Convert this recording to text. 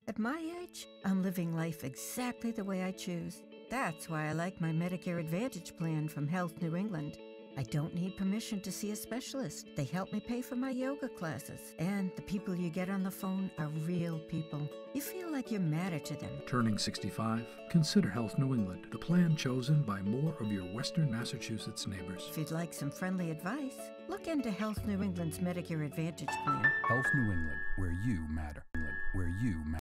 At my age, I'm living life exactly the way I choose. That's why I like my Medicare Advantage plan from Health New England. I don't need permission to see a specialist. They help me pay for my yoga classes. And the people you get on the phone are real people. You feel like you matter to them. Turning 65? Consider Health New England, the plan chosen by more of your Western Massachusetts neighbors. If you'd like some friendly advice, look into Health New England's Medicare Advantage plan. Health New England, where you matter. Where you matter.